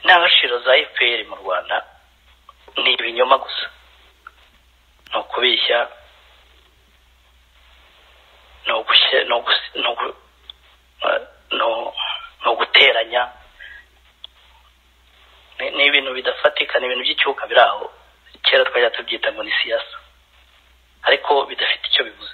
n'agaciro za FPR mu Rwanda ni ibinyoma gusa, no kubishya, no guteranya, ni ibintu bidafatika, ni ibintu by'icyuka biraho. Kera twajya tubyita ngo ni siyasa, ariko bidafite icyo bivuze.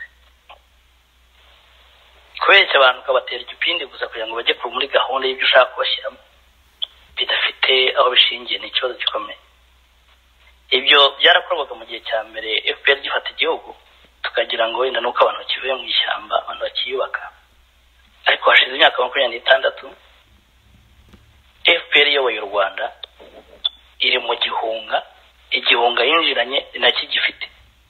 Kubeshya abantu ukabatera igipindi gusa kugira ngo bajye muri gahunda y'ibyo ushaka kubashyiramo, bidafite aho bishingiye, ni ikibazo gikomeye. Ibyo byarakorwaga mu gihe cya mbere FPR gifata igihugu, tukagira ngo wenda nuko abantu bakivuye mu ishyamba, abantu bakiyubaka. Ariko hashize imyaka 26 FPR yoboye u Rwanda iri mu igihunga yinjiranye nacyo gifite.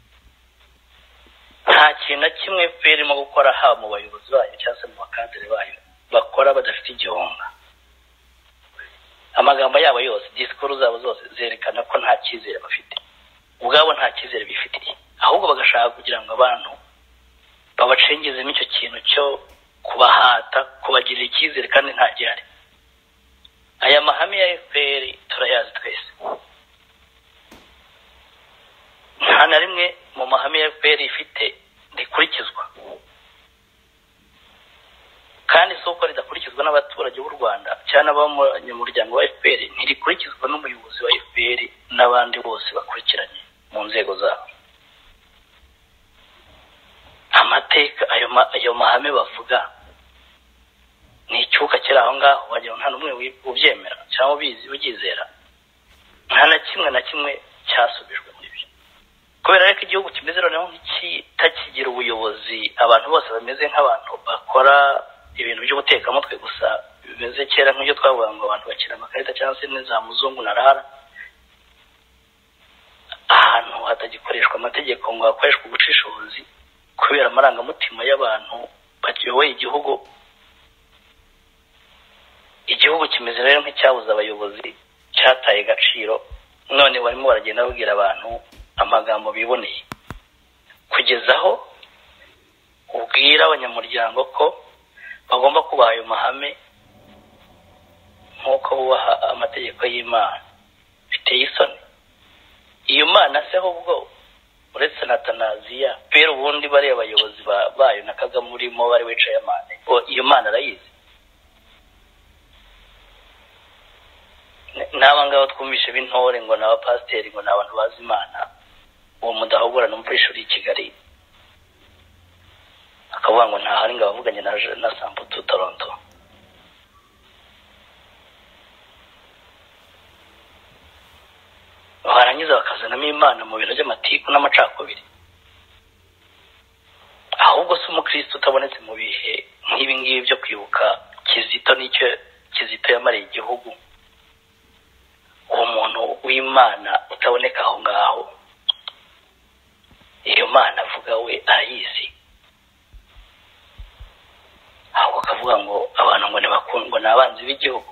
Nta kintu na kimwe FPR irimo gukora haba mu bayobozi bayo cyangwa se mu bakadere bayo bakora badafite igihunga. Amagambo yabo yose, disikuru zabo zose zerekana ko nta cyizere bafite, ubwabo nta cyizere bifitiye, ahubwo bagashaka kugira ngo abantu babacengezemo icyo kintu cyo kubahata, kubagirira icyizere kandi nta gihari. Aya mahame ya FPR turayazi twese. Nta na rimwe mu mahame ya FPR ifite rikurikizwa, kandi soko ridakurikizwa n'abaturage b'u Rwanda cyane abanyamuryango wa FPR, ntirikurikizwa n'umuyobozi wa FPR n'abandi bose bakurikiranye mu nzego zabo. Amateka ayo mahame bavuga ni icyuka kiri aho ngaho, wagira nta n'umwe ubyemera cyangwa ubyizera. Nta na kimwe cyasubijwe muri byo, kubera ko igihugu kimeze noneho nk'ikitakigira ubuyobozi, abantu bose bameze nk'abantu bakora ibintu by'ubutekamutwe gusa, bimeze kera nk'ibyo twavuga ngo abantu bakira amakarita cyangwa se n'iza muzungu na rara. Ahantu hatagikoreshwa amategeko ngo hakoreshwe ubushishozi kubera amarangamutima y'abantu bayoboye igihugu. Igihugu kimeze rero nk'icyabuze abayobozi, cyataye agaciro, none barimo baragenda babwira abantu amagambo biboneye, kugeza aho ubwira abanyamuryango ko bagomba kubaha ayo mahame nk'uko bubaha amategeko y'Imana. Biteye isoni. Iyo Mana se ahubwo uretse na Tanaziya, pero ubundi bari abayobozi bayo na Kagame urimo bari wicaye amane, iyo Mana arayizi. N'abangabo twumvishe b'intore ngo n'abapasiteri ngo n'abantu bazi Imana, uwo mudahogora n'umupishuri i Kigali akavuga ngo ntahari ngo abavuganye na Samputu Toronto. Barangiza bakazanamo Imana mu bintu by'amatiku n'amacakubiri. Ahubwo se umukristo utabonetse mu bihe nk'ibi ngibi byo kwibuka Kizito n'icyo Kizito yamariye igihugu, uwo muntu w'Imana utaboneka aho ngaho, iyo Mana avuga we arayizi. Ahubwo akavuga ngo abantu ngo ntibakundwa n'abanzi b'igihugu.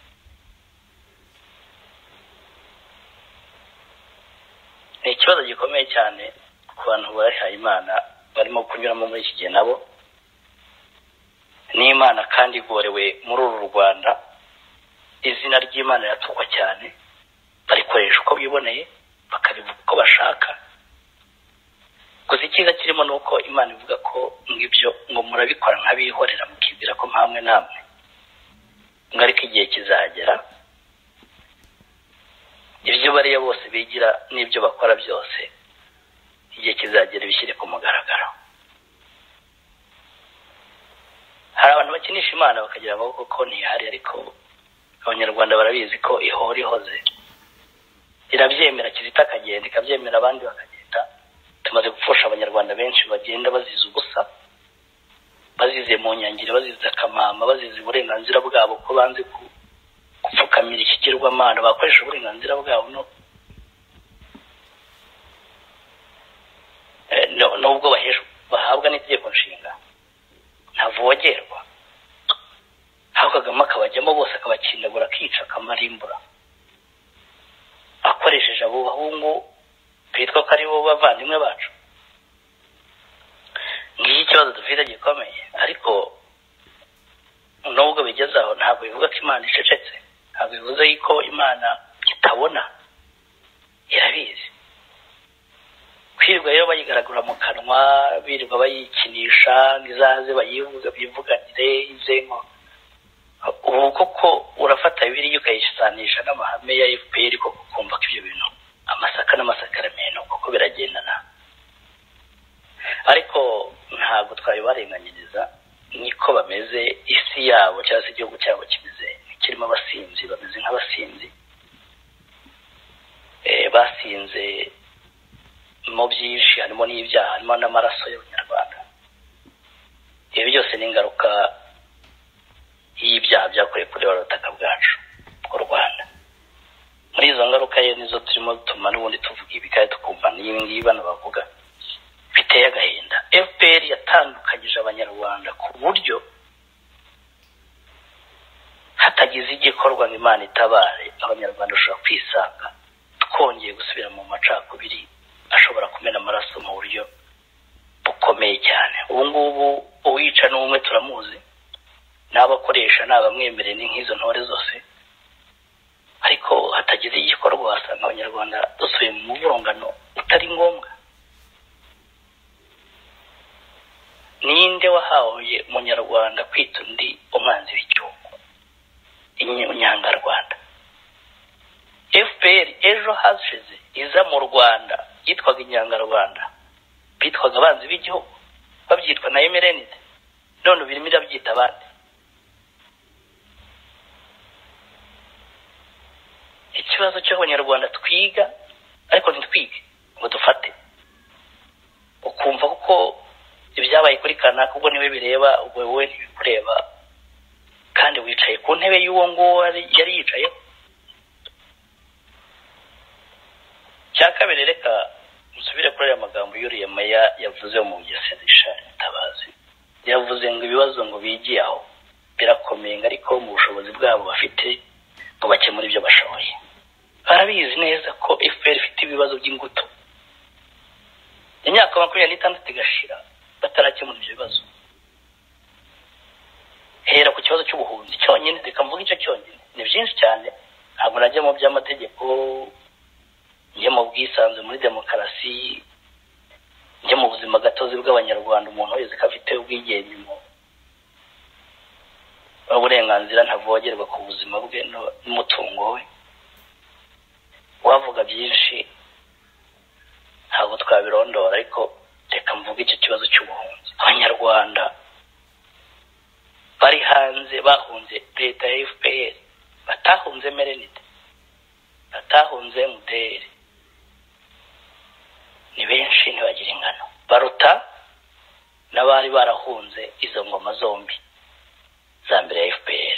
Ni ikibazo gikomeye cyane ku bantu bahaye Imana barimo kunyuramo muri iki gihe nabo. N'Imana kandi igorewe muri uru Rwanda, izina ry'Imana riratukwa cyane, barikoresha uko biboneye, bakabivuga uko bashaka. Gusa icyiza kirimo nuko Imana ivuga ko ngibyo ngo murabikora nk'abihorera mukizira ko mpamwe namwe, ngo ariko igihe kizagera ibyo bariya bose bigira n'ibyo bakora byose, igihe kizagera bishyire ku mugaragaro. Hari abantu bakinisha Imana bakagira ngo koko ntihari, ariko abanyarwanda barabizi ko ihora ihoze, irabyemera. Kizito akagenda, ikabyemera, abandi bakagenda. Tumaze gupfusha abanyarwanda benshi bagenda bazize ubusa, bazize mu nyangire, bazize akamama, bazize uburenganzira bwabo ko banze gupfukamira ikigirwamana, bakoresha uburenganzira bwabo nubwo bahabwa n'itegeko nshinga ntavogerwa. Aho Kagame akabajyamo bose akabakindagura, akica, akamarimbura, akoresheje abo bahungu bitwa ko ari bo bavandimwe bacu. Ngiyi ikibazo dufite gikomeye, ariko nubwo bigeze aho ntabwo bivuga ko Imana icecetse. ntabwo bivuze yuko imana itabona, irabizi. Kwirirwa rero bayigaragura mu kanwa, birirwa bayikinisha ngizaze bayivuga bivuganire izengo, ubu koko urafata Bibiliya ukayisanisha n'amahame ya FPR koko kumva ko ibyo bintu amasaka n'amasakaramentu koko biragendana. Ariko ntabwo twabibarenganyiriza, niko bameze. Isi yabo cyangwa se igihugu cyabo kimeze kirimo abasinzi, bameze nk'abasinzi, basinze mu byinshi, harimo n'ibyaha, harimo n'amaraso y'abanyarwanda. Ibi byose ni ingaruka y'ibyaha byakorewe kuri ubutaka bwacu bw'u Rwanda. Muri izo ngaruka ye nizo turimo dutuma n'ubundi tuvuga ibi kandi tukumva n'ibi ngibi bano bavuga biteye agahinda. FPR yatandukanyije abanyarwanda ku buryo hatagize igikorwa ngo Imana itabare, abanyarwanda bashobora kwisanga twongeye gusubira mu macakubiri ashobora kumena amaraso mu buryo bukomeye cyane. Ubu ngubu uwica n'umwe turamuzi, n'abakoresha n'abamwemereye ni nk'izo ntore zose, ariko hatagize igikorwa wasanga abanyarwanda dusuye mu muvurungano utari ngombwa. Ninde wahawe umunyarwanda kwita undi umwanzi w'igihugu? Inyangarwanda. FPR ejo hashize iza mu Rwanda yitwaga Inyangarwanda, bitwaga abanzi b'igihugu, babyitwa na MRND, none birimo irabyita abandi. Ikibazo cy'abanyarwanda twiga ariko ntitwige ngo dufate, ukumva kuko ibyabaye kuri kanaka ubwo niwe bireba, wowe ntibikureba, kandi wicaye ku ntebe y'uwo nguwo yari yicayeho. Cya kabiri, reka musubire kuri aya magambo y'uriya meya yavuze mu Bugesera Mutabazi. Yavuze ngo ibibazo ngo bigiye aho birakomeye, ariko mu bushobozi bwabo bafite ngo bakemura ibyo bashoboye. Barabizi neza ko FPR ifite ibibazo by'ingutu. Imyaka 26 igashira batarakemura ibyo bibazo. Hera ku kibazo cy'ubuhunzi cyonyine, reka mvuga icyo cyonyine, ni byinshi cyane. Ntabwo najya mu by'amategeko, njye mu bwisanze muri demokarasi, njye mu buzima gatozi bw'abanyarwanda, umuntu wese afite ubwigenge mu uburenganzira ntavogerwa ku buzima bwe n'umutungo we. Wavuga byinshi ntabwo twabirondora, ariko reka mvuga icyo kibazo cy'ubuhunzi. Abanyarwanda bari hanze bahunze leta ya FPR, batahunze MRND, batahunze MDR, ni benshi ntibagira ingano, baruta n'abari barahunze izo ngoma zombi za mbere ya FPR.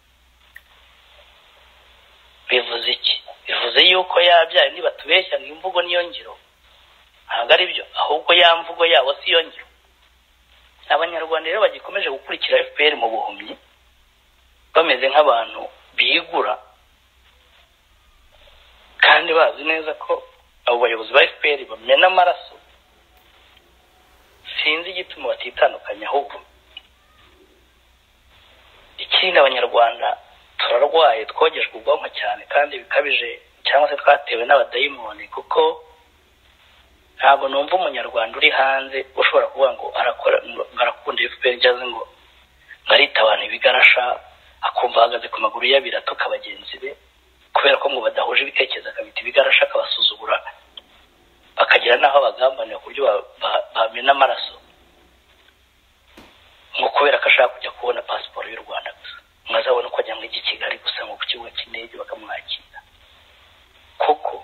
Bivuze iki? Bivuze yuko yabyaye nibatubeshya ngo imvugo niyo ngiro. Ntabwo ari byo, ahubwo ya mvugo yabo si yo ngiro. Abanyarwanda rero bagikomeje gukurikira FPR mu buhumyi, bameze nk'abantu bigura, kandi bazi neza ko abo bayobozi ba FPR bamena amaraso. Sinzi igituma batitandukanya, ahubwo ikindi abanyarwanda turarwaye, twogejwe ubwonko cyane kandi bikabije, cyangwa se twatewe n'abadayimoni, kuko ntabwo numva umunyarwanda uri hanze ushobora kuvuga ngo arakunda FPR cyangwa ngo arita abantu ibigarasha, akumva ahagaze ku maguru y'abiri atuka bagenzi be kubera ko ngo badahuje ibitekerezo, akabita ibigarasha, akabasuzugura, bakagira n'aho bagambanira ku buryo bamena amaraso, ngo kubera ko ashaka kujya kubona pasiporo y'u Rwanda gusa, mwazabona uko ajya mu Kigali gusa ngo ku kibuga cy'indege bakamwakira. Koko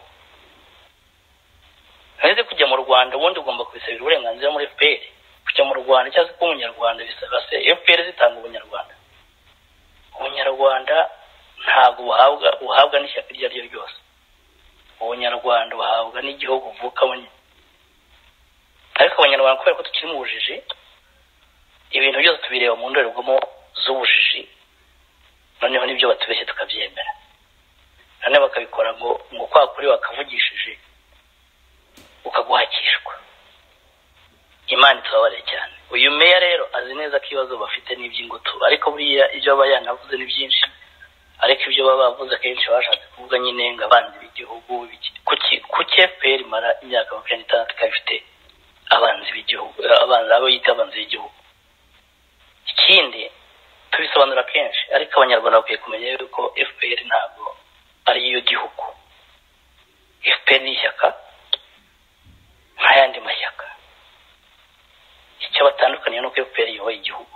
nahise kujya mu Rwanda, ubundi ugomba kubisabira uburenganzira muri FPR. Kujya mu Rwanda cyangwa se kuba umunyarwanda bisaba se FPR zitanga ubunyarwanda. Ubunyarwanda ntabwo uhabwa n'ishyaka iryo ari ryo ryose. Ubunyarwanda uhabwa n'igihugu uvukamo. Ariko abanyarwanda kubera ko tukiri mu bujiji, ibintu byose tubireba mu ndorerwamo z'ubujiji, noneho nibyo batubeshye tukabyemera, none bakabikora ngo kwa kuri wakavugishije ukaguhakishwa. Imana itubabare cyane. Uyu meya rero azi neza ko ibibazo bafite n'iby'ingutu, ariko buriya ibyo aba yanavuze ni byinshi, ariko ibyo baba bavuze kenshi bashatse kuvuga nyine ngo abanzi b'igihugu kuki FPR imara imyaka 26 ikafite abanzi b'igihugu abo yita abanzi b'igihugu. Ikindi tubisobanura kenshi, ariko abanyarwanda bakwiye kumenya yuko FPR ntabwo ari yo gihugu. FPR ni ishyaka nk'ayandi mashyaka. Icyo batandukaniye nuko FPR iyoboye igihugu,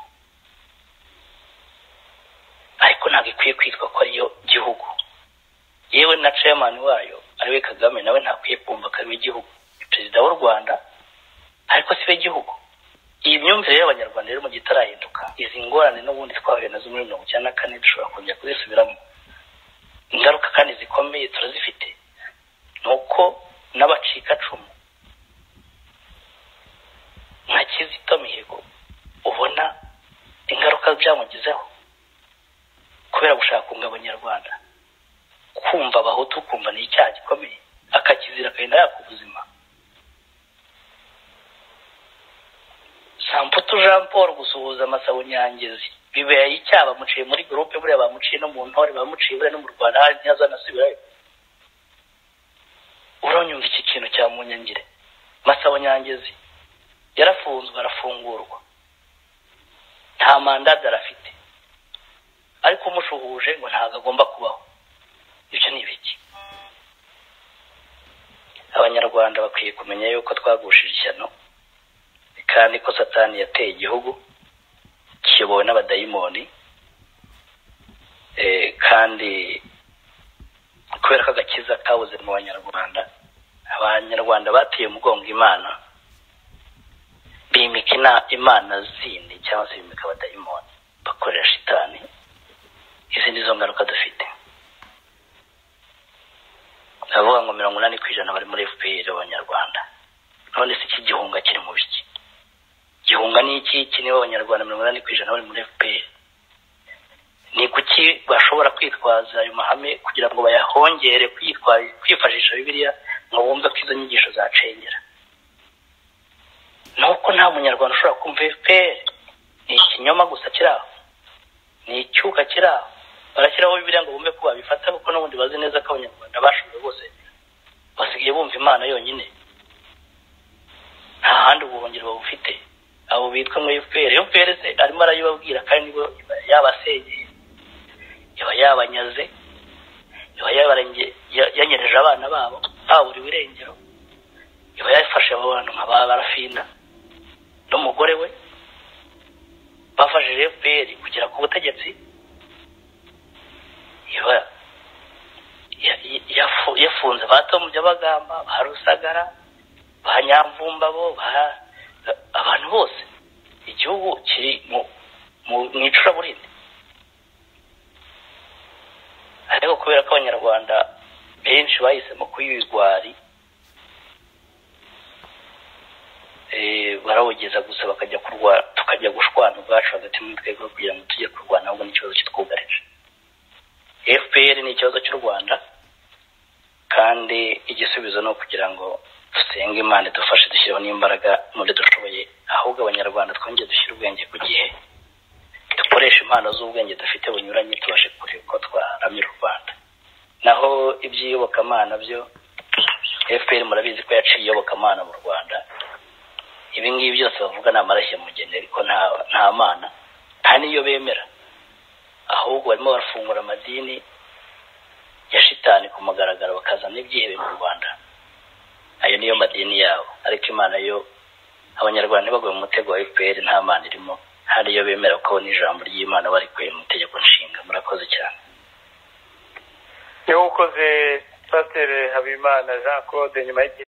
ariko ntabwo ikwiye kwitwa ko ariyo gihugu. Yewe na chairman wayo ariwe Kagame nawe ntakwiye kumva ko ariwe gihugu, perezida w'u Rwanda, ariko si we gihugu. Iyi myumvire y'abanyarwanda rero mu gitarahinduka, izi ngorane n'ubundi twahuye nazo muri 1994 dushobora kongera kuzisubiramo. Ingaruka kandi zikomeye turazifite, nuko n'abacika cumu nka Kizito Mihigo ubona ingaruka byamugizeho kubera gushaka kunga abanyarwanda, kumva abahutu kumva ni icyaha gikomeye, akakizira akagenda yakubuzima. Samputu Jean Paul gusuhuza Masabo Nyangezi bibeye icyaha, bamuciye muri groupe, buriya bamuciye no mu ntore, bamuciye buriya no mu Rwanda hari ntazanasubirayo. Uronyumva iki kintu cya Munyangire? Masabo Nyangezi yarafunzwe arafungurwa, nta mandate arafite, ariko umushuhuje ngo ntago agomba kubaho. Ibyo ni biki? Abanyarwanda bakwiye kumenya yuko twagushije ishyano, kandi ko Satani yateye igihugu kiyobowe n'abadayimoni, kandi kubera ko agakiza kabuze mu banyarwanda, abanyarwanda bateye umugongo Imana, bimika imana zindi cyangwa se bimika abadayimoni, bakorera shitani. Izi nizo ngaruka dufite. Ndavuga ngo 80% bari muri FPR abanyarwanda. None se iki gihunga kiri mu biki? Gihunga ni iki niba abanyarwanda 80% bari muri FPR? Ni kuki bashobora kwitwaza ayo mahame kugira ngo bayahongere kwifashisha Bibiliya ngo bumve ko izo nyigisho zacengera? Nuko nta munyarwanda ushobora kumva FPR. Ni ikinyoma gusa kiraho, ni icyuka kiraho. Barashyiraho Bibiliya ngo bumve ko babifata, kuko n'ubundi bazi neza ko abanyarwanda bashoboye bose basigaye bumva Imana yonyine, nta handi ubuhungiro babufite. Abo bitwa muri FPR, FPR se arimo arayibabwira kandi nibo yabasengeye, yabanyaze, yabarenge, yanyereje abana babo, buri birengero, yafashe abantu nk'aba Barafinda n'umugore we, bafashije FPR kugera ku butegetsi. Yafunze Tom Byabagamba, Rusagara, Nyamvumba, bo abantu bose. Igihugu kiri mu icuraburindi, ariko kubera ko abanyarwanda benshi bahisemo kuyigwari, barawugeza gusa bakajya tukajya gushwana ubwacu hagati mu twego kugira ngo tujye kurwana, ahubwo n'ikibazo kitwugarije. FPR ni ikibazo cy'u Rwanda, kandi igisubizo no kugira ngo dusenge Imana dufashe dushyiraho n'imbaraga muri dushoboye, ahubwo abanyarwanda twongeye dushyira ubwenge ku gihe, dukoresha impano z'ubwenge dufite bunyuranye, tubashe kureba ko twaramira u Rwanda. Naho iby'iyobokamana byo FPR murabizi ko yaciye iyobokamana mu Rwanda. Ibi ngibi byose bavuga ni amarashya mugende, ariko nta mana, nta niyo bemera, ahubwo barimo barafungura amadini ya shitani ku mugaragaro, bakazana ibyihebe mu Rwanda. Ayo niyo madini yabo, ariko Imana yo abanyarwanda ntibagwe mu mutego wa FPR, nta mana irimo, hari iyo bemera ko n'ijambo ry'Imana barikuye mu itegeko nshinga. Murakoze cyane. Niwe ukoze Pasteur Habimana Jean Claude nyuma